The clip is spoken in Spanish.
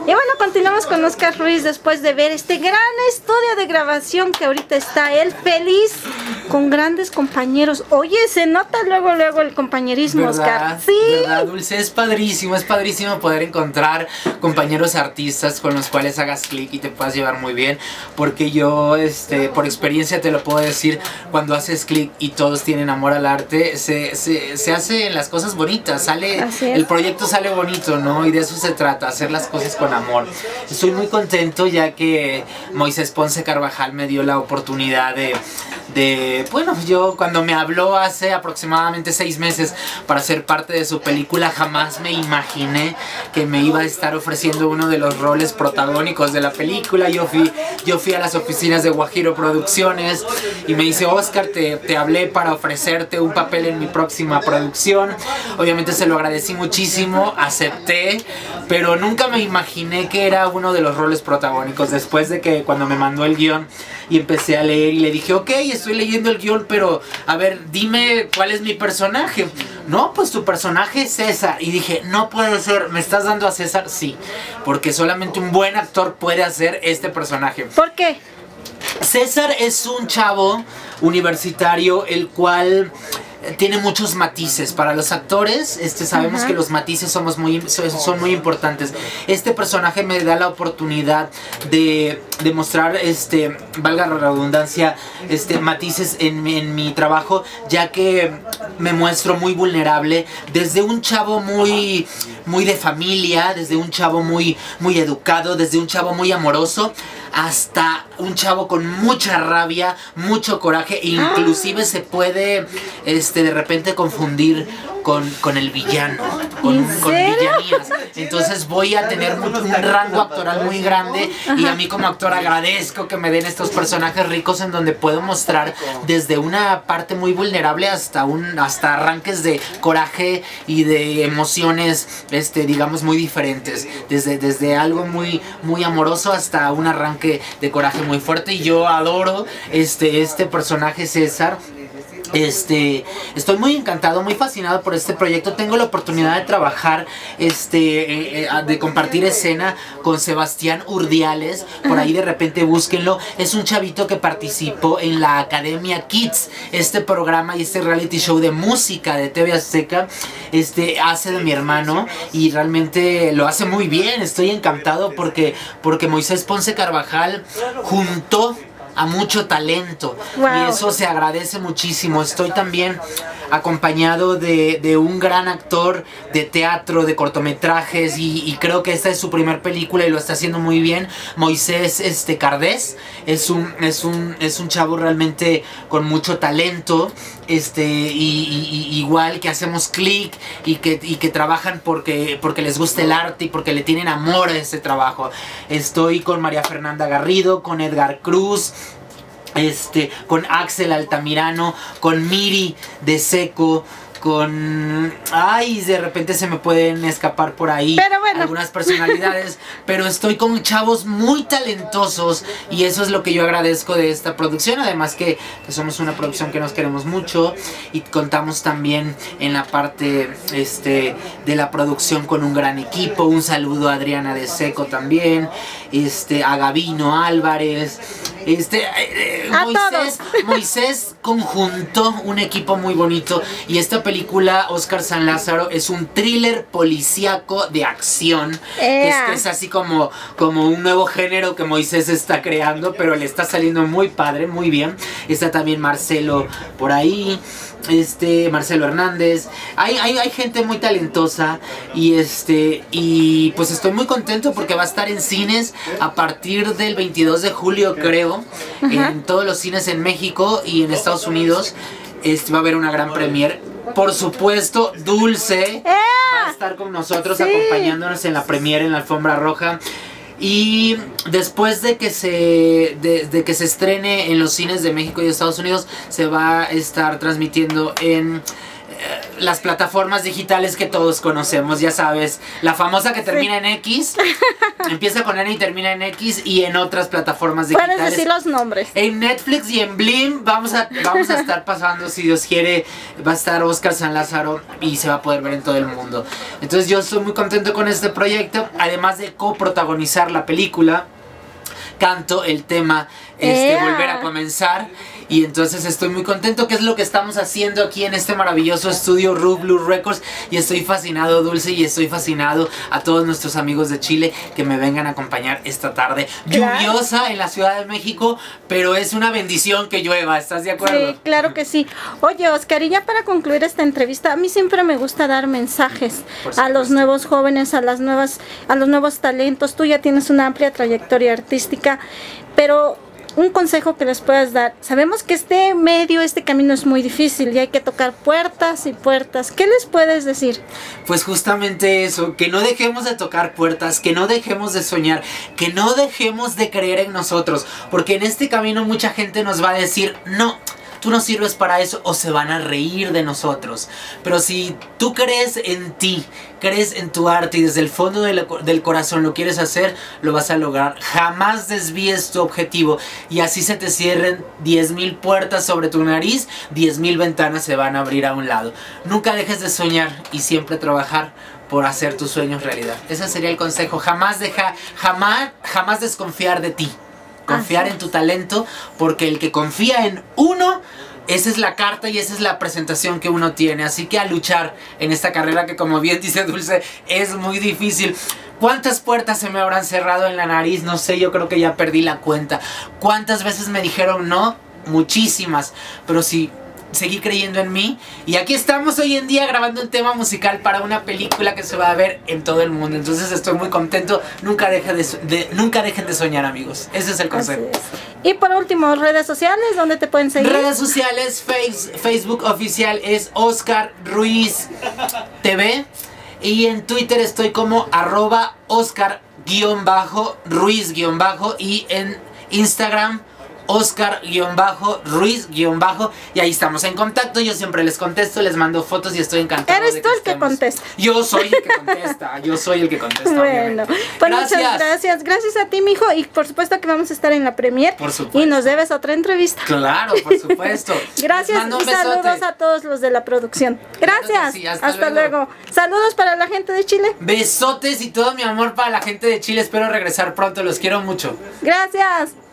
Y bueno, continuamos con Oscar Ruiz después de ver este gran estudio de grabación que ahorita está él feliz con grandes compañeros. Oye, se nota luego el compañerismo, ¿verdad? Oscar. Sí. ¿Verdad, Dulce? Es padrísimo poder encontrar compañeros artistas con los cuales hagas clic y te puedas llevar muy bien. Porque yo, por experiencia te lo puedo decir, cuando haces clic y todos tienen amor al arte, se hacen las cosas bonitas, el proyecto sale bonito, ¿no? Y de eso se trata, hacer las cosas con amor. Estoy muy contento ya que Moisés Ponce Carvajal me dio la oportunidad bueno, yo cuando me habló hace aproximadamente 6 meses para ser parte de su película, jamás me imaginé que me iba a estar ofreciendo uno de los roles protagónicos de la película. Yo fui a las oficinas de Guajiro Producciones y me dice: Oscar, te hablé para ofrecerte un papel en mi próxima producción. Obviamente se lo agradecí muchísimo, acepté, pero nunca me imaginé que era uno de los roles protagónicos. Después de que cuando me mandó el guión y empecé a leer y le dije: ok, estoy leyendo el guión, pero a ver, dime cuál es mi personaje. No, pues tu personaje es César. Y dije: no puede ser, ¿me estás dando a César? Sí, porque solamente un buen actor puede hacer este personaje. ¿Por qué? César es un chavo universitario el cual tiene muchos matices. Para los actores, sabemos que los matices son muy importantes. Este personaje me da la oportunidad de mostrar, valga la redundancia, matices en mi trabajo, ya que me muestro muy vulnerable, desde un chavo muy de familia, desde un chavo muy educado, desde un chavo muy amoroso, hasta un chavo con mucha rabia, mucho coraje, e inclusive se puede de repente confundir con el villano, con villanías. Entonces voy a tener un rango actoral muy grande. Y a mí como actor agradezco que me den estos personajes ricos en donde puedo mostrar desde una parte muy vulnerable hasta arranques de coraje y de emociones digamos muy diferentes, desde algo muy amoroso hasta un arranque de coraje muy fuerte. Y yo adoro este personaje César. Estoy muy encantado, muy fascinado por este proyecto. Tengo la oportunidad de trabajar, de compartir escena con Sebastián Urdiales. Por ahí de repente búsquenlo. Es un chavito que participó en la Academia Kids, este programa y este reality show de música de TV Azteca. Hace de mi hermano y realmente lo hace muy bien. Estoy encantado porque Moisés Ponce Carvajal juntó a mucho talento. Wow. Y eso se agradece muchísimo. Estoy también acompañado de un gran actor de teatro, de cortometrajes, y creo que esta es su primer película y lo está haciendo muy bien. Moisés Cardés es un chavo realmente con mucho talento, igual que hacemos clic y que trabajan porque les gusta el arte y porque le tienen amor a ese trabajo. Estoy con María Fernanda Garrido, con Edgar Cruz, con Axel Altamirano, con Miri de Seco, con... ay, de repente se me pueden escapar por ahí algunas personalidades, pero estoy con chavos muy talentosos y eso es lo que yo agradezco de esta producción. Además que somos una producción que nos queremos mucho y contamos también en la parte de la producción con un gran equipo. Un saludo a Adriana de Seco también, a Gabino Álvarez, Moisés conjuntó un equipo muy bonito. Y esta película, Oscar San Lázaro, es un thriller policíaco de acción. Es así como un nuevo género que Moisés está creando, pero le está saliendo muy padre, muy bien. Está también Marcelo por ahí, Marcelo Hernández. Hay gente muy talentosa y pues estoy muy contento porque va a estar en cines a partir del 22 de julio, creo, en todos los cines en México y en Estados Unidos. Va a haber una gran premiere. Por supuesto, Dulce va a estar con nosotros, acompañándonos en la premiere, en la alfombra roja. Y después de que se estrene en los cines de México y Estados Unidos, se va a estar transmitiendo en las plataformas digitales que todos conocemos, ya sabes, la famosa que termina en X, empieza con N y termina en X, y en otras plataformas digitales. Puedes decir los nombres. En Netflix y en Blim vamos a estar pasando, si Dios quiere, va a estar Oscar San Lázaro y se va a poder ver en todo el mundo. Entonces yo estoy muy contento con este proyecto, además de coprotagonizar la película. Canto el tema Volver a Comenzar, y entonces estoy muy contento, que es lo que estamos haciendo aquí en este maravilloso estudio Ru Blue Records, y estoy fascinado, Dulce, y estoy fascinado a todos nuestros amigos de Chile que me vengan a acompañar esta tarde lluviosa en la Ciudad de México, pero es una bendición que llueva, ¿estás de acuerdo? Sí, claro que sí. Oye, Oscar, y ya para concluir esta entrevista, a mí siempre me gusta dar mensajes a los nuevos jóvenes, a los nuevos talentos. Tú ya tienes una amplia trayectoria artística, pero un consejo que les puedas dar. Sabemos que este camino es muy difícil y hay que tocar puertas y puertas. ¿Qué les puedes decir? Pues justamente eso, que no dejemos de tocar puertas, que no dejemos de soñar, que no dejemos de creer en nosotros, porque en este camino mucha gente nos va a decir, no, tú no sirves para eso, o se van a reír de nosotros. Pero si tú crees en ti, crees en tu arte y desde el fondo del corazón lo quieres hacer, lo vas a lograr. Jamás desvíes tu objetivo, y así se te cierren 10,000 puertas sobre tu nariz, 10,000 ventanas se van a abrir a un lado. Nunca dejes de soñar y siempre trabajar por hacer tus sueños realidad. Ese sería el consejo. Jamás desconfiar de ti. Confiar en tu talento, porque el que confía en uno, esa es la carta y esa es la presentación que uno tiene. Así que a luchar en esta carrera que, como bien dice Dulce, es muy difícil. ¿Cuántas puertas se me habrán cerrado en la nariz? No sé, yo creo que ya perdí la cuenta. ¿Cuántas veces me dijeron no? Muchísimas. Pero sí, seguí creyendo en mí, y aquí estamos hoy en día grabando un tema musical para una película que se va a ver en todo el mundo. Entonces estoy muy contento. Nunca dejen de soñar, amigos. Ese es el consejo. Y por último, redes sociales, ¿dónde te pueden seguir? Redes sociales, Facebook oficial es Oscar Ruiz TV, y en Twitter estoy como @Oscar_Ruiz- y en Instagram Oscar_Ruiz-, y ahí estamos en contacto. Yo siempre les contesto, les mando fotos y estoy encantado. ¿Eres tú el que contesta? Yo soy el que contesta, Bueno, obviamente. Pues muchas gracias. Gracias a ti, mijo, y por supuesto que vamos a estar en la premier. Por supuesto. Y nos debes otra entrevista. Claro, por supuesto. Gracias y saludos a todos los de la producción. Gracias. Sí, hasta luego. Saludos para la gente de Chile. Besotes y todo mi amor para la gente de Chile. Espero regresar pronto, los quiero mucho. Gracias.